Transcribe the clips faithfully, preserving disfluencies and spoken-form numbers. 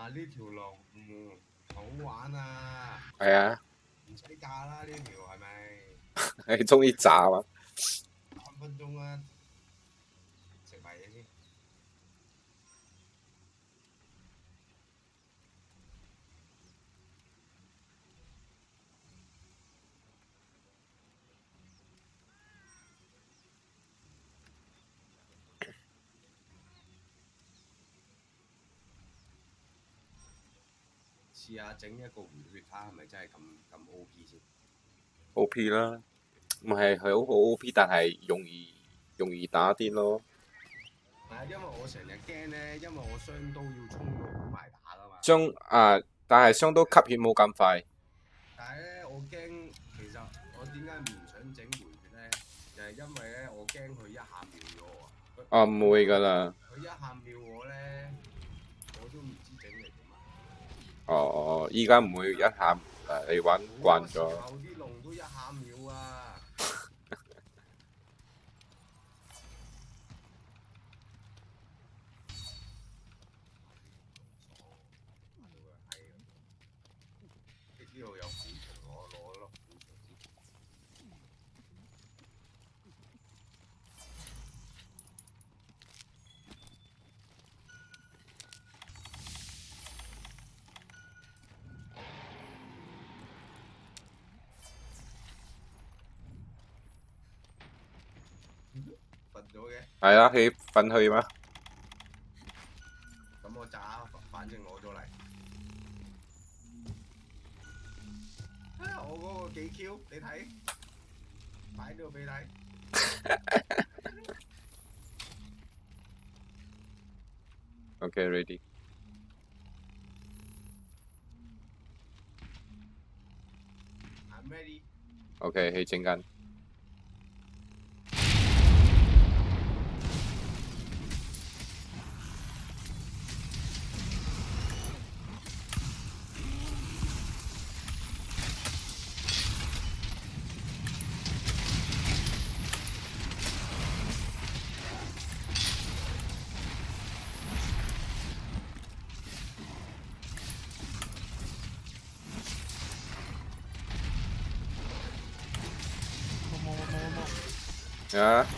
哇！呢條龍嗯好玩啊！ 係啊， 唔使架啦，呢條係咪？ 你中意炸嘛？ 三分鐘啊，食埋嘢先。試下整一個回血睇下係咪真係咁咁 O P 先。 O P 啦，唔係係好好 O P，但係容易容易打啲咯。 係啊，因為我成日驚咧，因為我雙刀要衝到好埋打噶嘛。 將啊，但係雙刀吸血冇咁快。 但係咧，我驚其實我點解唔想整回血咧？就係、是、因為咧，我驚佢一下秒咗我。 啊，唔會㗎啦。 佢一下秒我咧，我都唔知整嚟點啊。 哦，依家唔會一下誒，你玩慣咗。 有啲龍都一下秒啊！呢度有苦蟲，我攞粒苦蟲先。瞓咗嘅。 係啊，佢瞓去嘛。 咁我炸，反正攞咗嚟。啊！我嗰個幾 Q，你睇，擺呢個俾你睇。 OK ready。 I'm ready。 OK，去整緊。啊！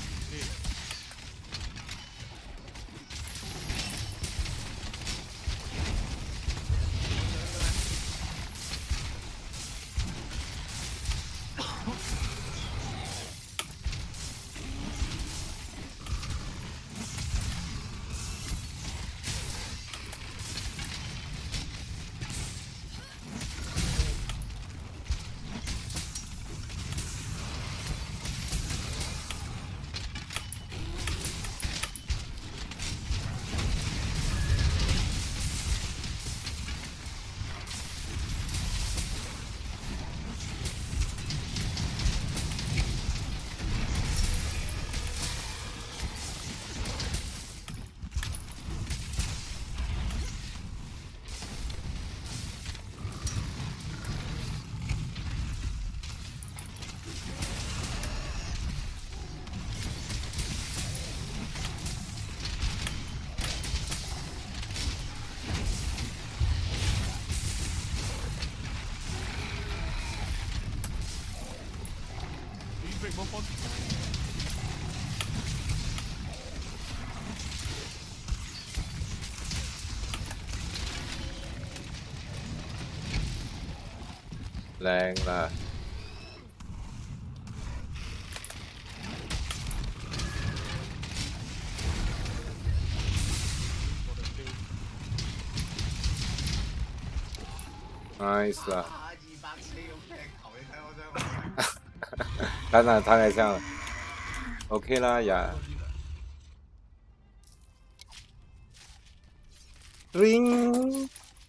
靚啦！nice 啦！ 二百四咁劈頭，你睇我張。 等等，睇你先。OK 啦，呀。ring。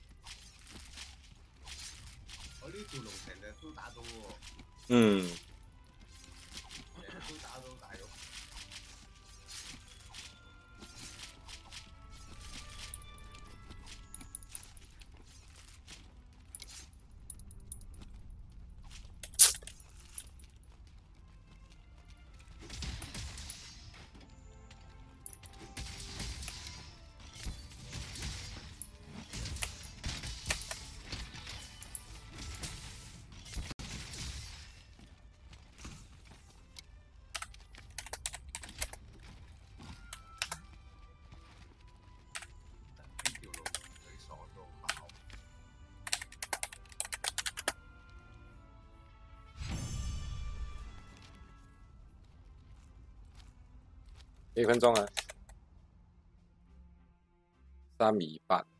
我呢條龍成日都打到喎。 嗯。 成日都打到大佬。 幾分鐘啊？三二八。